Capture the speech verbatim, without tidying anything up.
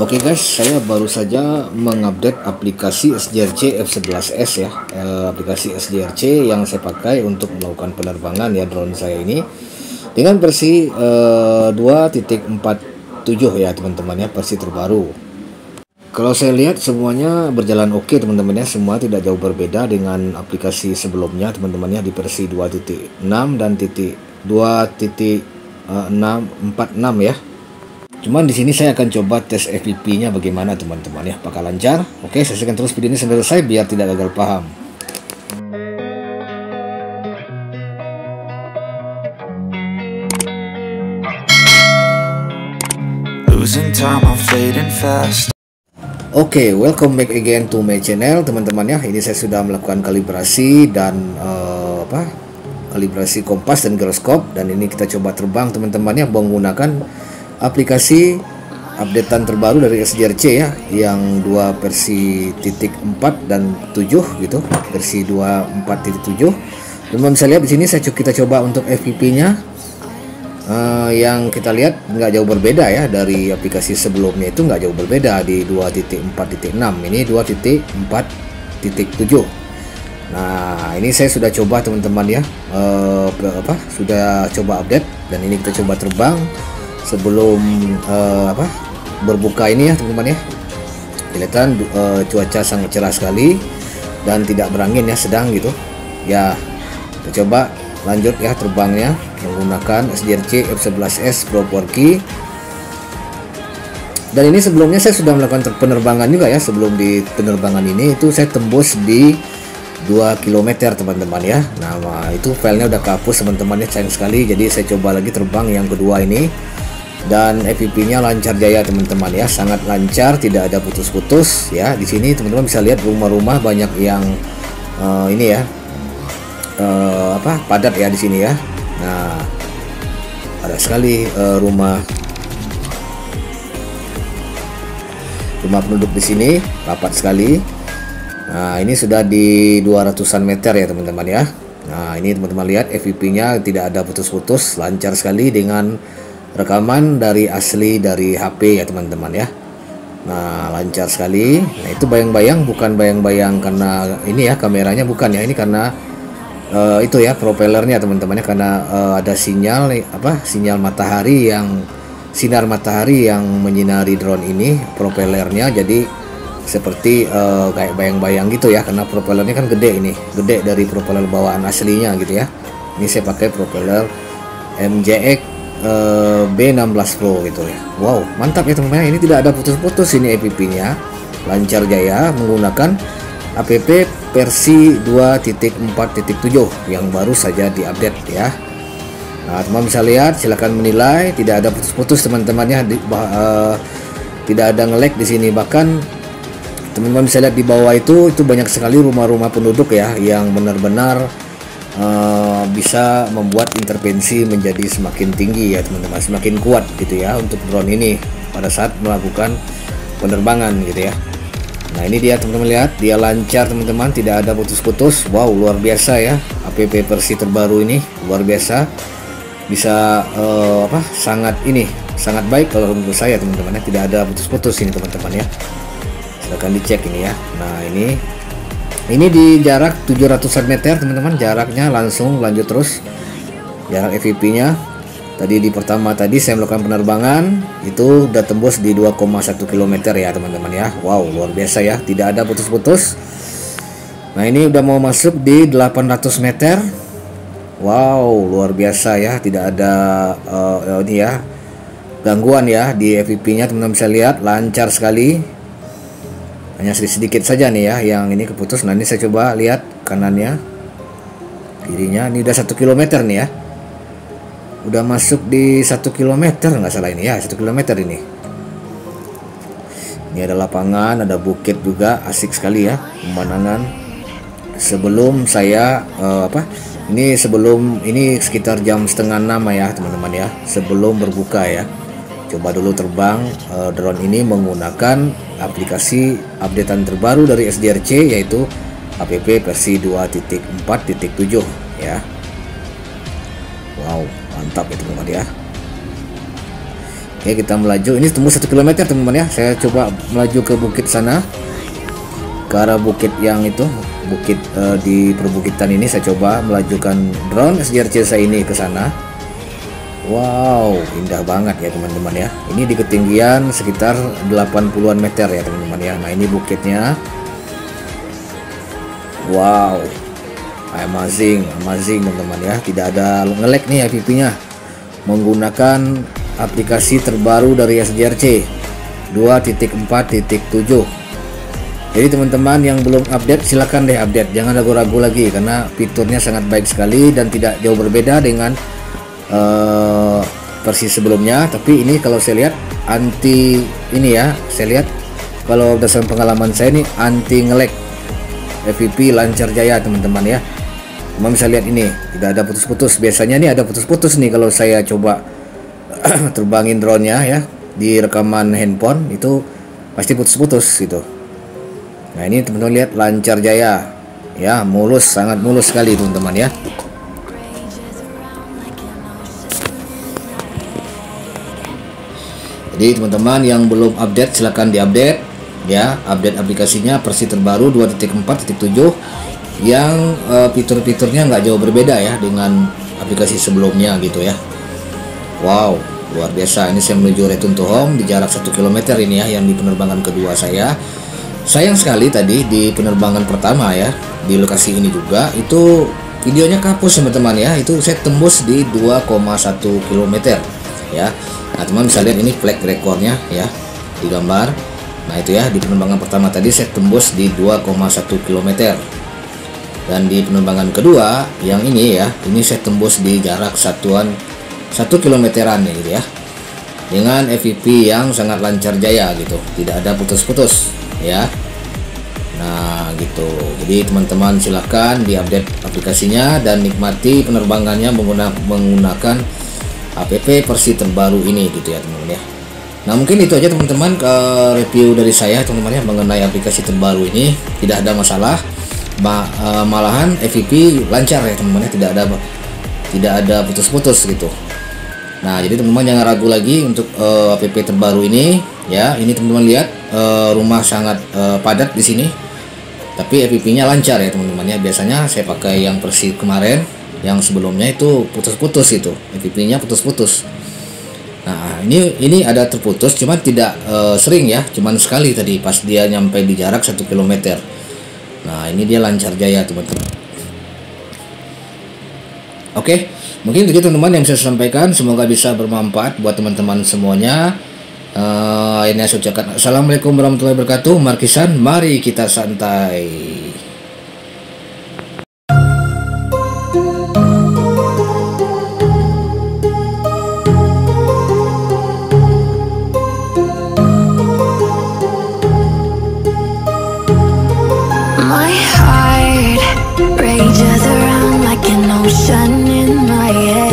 Oke guys, saya baru saja mengupdate aplikasi S J R C F sebelas S ya, eh, aplikasi S J R C yang saya pakai untuk melakukan penerbangan ya drone saya ini dengan versi eh, dua titik empat tujuh ya teman-teman ya, versi terbaru. Kalau saya lihat semuanya berjalan oke teman-teman ya, semua tidak jauh berbeda dengan aplikasi sebelumnya teman-teman ya, di versi dua titik enam dan titik dua titik enam empat enam ya. Cuman di sini saya akan coba tes F P V-nya bagaimana teman-teman ya, apakah lancar? Oke, saksikan terus video ini sampai selesai biar tidak gagal paham. Oke, okay, welcome back again to my channel teman-teman ya. Ini saya sudah melakukan kalibrasi dan uh, apa? Kalibrasi kompas dan giroskop, dan ini kita coba terbang teman-teman ya menggunakan aplikasi updatean terbaru dari S J R C ya, yang dua versi titik empat dan tujuh gitu, versi dua empat titik tujuh. Teman bisa lihat di sini saya kita coba untuk F P V-nya uh, yang kita lihat nggak jauh berbeda ya dari aplikasi sebelumnya, itu nggak jauh berbeda di dua titik empat titik enam, ini dua titik empat titik tujuh. Nah, ini saya sudah coba teman-teman ya, uh, apa sudah coba update, dan ini kita coba terbang sebelum uh, apa berbuka ini ya teman-teman ya. Kelihatan uh, cuaca sangat cerah sekali dan tidak berangin ya, sedang gitu ya. Kita coba lanjut ya terbangnya menggunakan S J R C F sebelas S Pro empat K. Dan ini sebelumnya saya sudah melakukan penerbangan juga ya, sebelum di penerbangan ini itu saya tembus di dua kilometer teman-teman ya. Nah, itu filenya udah kehapus teman-teman ya, sayang sekali. Jadi saya coba lagi terbang yang kedua ini, dan F P V-nya lancar jaya teman-teman ya, sangat lancar, tidak ada putus-putus ya. Di sini teman-teman bisa lihat rumah-rumah banyak yang uh, ini ya, uh, apa padat ya di sini ya. Nah, ada sekali uh, rumah rumah penduduk di sini, rapat sekali. Nah, ini sudah di dua ratusan meter ya teman-teman ya. Nah, ini teman-teman lihat F P V-nya tidak ada putus-putus, lancar sekali dengan rekaman dari asli dari H P ya teman-teman ya. Nah, lancar sekali. Nah, itu bayang-bayang, bukan bayang-bayang karena ini ya kameranya, bukan ya, ini karena uh, itu ya propellernya teman-teman ya, karena uh, ada sinyal apa sinyal matahari yang sinar matahari yang menyinari drone ini, propellernya jadi seperti uh, kayak bayang-bayang gitu ya, karena propellernya kan gede, ini gede dari propeller bawaan aslinya gitu ya. Ini saya pakai propeller M J X uh, B enam belas Pro gitu ya. Wow, mantap ya teman-teman, ini tidak ada putus-putus, ini F P V-nya lancar jaya menggunakan app versi dua titik empat titik tujuh yang baru saja diupdate ya. Nah, teman bisa lihat, silahkan menilai, tidak ada putus-putus teman-teman ya, di, uh, tidak ada nge-lag di sini. Bahkan teman-teman bisa lihat di bawah itu itu banyak sekali rumah-rumah penduduk ya, yang benar-benar uh, bisa membuat intervensi menjadi semakin tinggi ya teman-teman, semakin kuat gitu ya untuk drone ini pada saat melakukan penerbangan gitu ya. Nah, ini dia teman-teman lihat, dia lancar teman-teman, tidak ada putus-putus. Wow, luar biasa ya, app versi terbaru ini luar biasa, bisa uh, apa sangat ini sangat baik kalau menurut saya teman-teman ya, tidak ada putus-putus ini teman-teman ya. Silahkan dicek ini ya. Nah, ini ini di jarak tujuh ratusan meter teman-teman, jaraknya langsung lanjut terus jarak F P V-nya. Tadi di pertama tadi saya melakukan penerbangan itu udah tembus di dua koma satu kilometer ya teman-teman ya. Wow, luar biasa ya, tidak ada putus-putus. Nah, ini udah mau masuk di delapan ratus meter. Wow, luar biasa ya, tidak ada uh, ini ya gangguan ya di F P V-nya, teman-teman bisa lihat lancar sekali. Hanya sedikit saja nih ya yang ini keputus. Nah, ini saya coba lihat kanannya, kirinya, ini udah satu kilometer nih ya, udah masuk di satu kilometer nggak salah ini ya, satu kilometer ini. Ini ada lapangan, ada bukit juga, asik sekali ya pemandangan. Sebelum saya uh, apa ini sebelum ini sekitar jam setengah enam ya teman-teman ya, sebelum berbuka ya. Coba dulu terbang uh, drone ini menggunakan aplikasi updatean terbaru dari S J R C, yaitu app versi dua titik empat titik tujuh ya. Wow, mantap ya teman-teman ya. Oke, kita melaju. Ini tembus satu kilometer teman-teman ya. Saya coba melaju ke bukit sana, ke arah bukit yang itu, bukit uh, di perbukitan ini. Saya coba melajukan drone S J R C saya ini ke sana. Wow, indah banget ya teman-teman ya. Ini di ketinggian sekitar delapan puluhan meter ya teman-teman ya. Nah, ini bukitnya. Wow, amazing, amazing teman-teman ya. Tidak ada nge-lag nih F V P-nya. Menggunakan aplikasi terbaru dari S J R C dua titik empat titik tujuh. Jadi teman-teman yang belum update silahkan deh update, jangan ragu-ragu lagi karena fiturnya sangat baik sekali dan tidak jauh berbeda dengan uh, versi sebelumnya. Tapi ini kalau saya lihat anti ini ya, saya lihat kalau berdasarkan pengalaman saya ini anti nge-lag, F V P lancar jaya teman-teman ya. Teman bisa lihat ini tidak ada putus-putus. Biasanya nih ada putus-putus nih kalau saya coba terbangin drone-nya ya di rekaman handphone, itu pasti putus-putus gitu. Nah, ini teman-teman lihat lancar jaya ya, mulus, sangat mulus sekali teman-teman ya. Jadi teman-teman yang belum update silahkan diupdate ya, update aplikasinya versi terbaru dua titik empat titik tujuh yang uh, fitur-fiturnya nggak jauh berbeda ya dengan aplikasi sebelumnya gitu ya. Wow, luar biasa. Ini saya menuju Return to Home di jarak satu kilometer ini ya, yang di penerbangan kedua saya. Sayang sekali tadi di penerbangan pertama ya, di lokasi ini juga itu videonya kapus teman-teman ya. Itu saya tembus di dua koma satu kilometer ya. Nah, teman bisa lihat ini flag rekornya ya di gambar. Nah, itu ya, di penerbangan pertama tadi saya tembus di dua koma satu kilometer. Dan di penerbangan kedua yang ini ya, ini saya tembus di jarak satuan satu kilometeran ya gitu ya, dengan F V P yang sangat lancar jaya gitu, tidak ada putus-putus ya. Nah gitu, jadi teman-teman silahkan diupdate aplikasinya dan nikmati penerbangannya menggunakan menggunakan app versi terbaru ini gitu ya teman-teman ya. Nah, mungkin itu aja teman-teman ke review dari saya teman-teman ya mengenai aplikasi terbaru ini. Tidak ada masalah, Ma uh, malahan F V P lancar ya teman-teman ya, tidak ada tidak ada putus-putus gitu. Nah, jadi teman-teman jangan ragu lagi untuk uh, app terbaru ini ya. Ini teman-teman lihat uh, rumah sangat uh, padat di sini, tapi F V P-nya lancar ya teman-teman ya. Biasanya saya pakai yang versi kemarin, yang sebelumnya itu putus-putus itu, F V P-nya putus-putus. Nah, ini ini ada terputus, cuman tidak uh, sering ya, cuman sekali tadi pas dia nyampe di jarak satu kilometer. Nah, ini dia lancar jaya teman-teman. Oke, mungkin itu teman-teman yang bisa saya sampaikan. Semoga bisa bermanfaat buat teman-teman semuanya. Uh, ini saya ucapkan assalamualaikum warahmatullahi wabarakatuh. Markisan, mari kita santai. My heart rages around like an ocean in my head.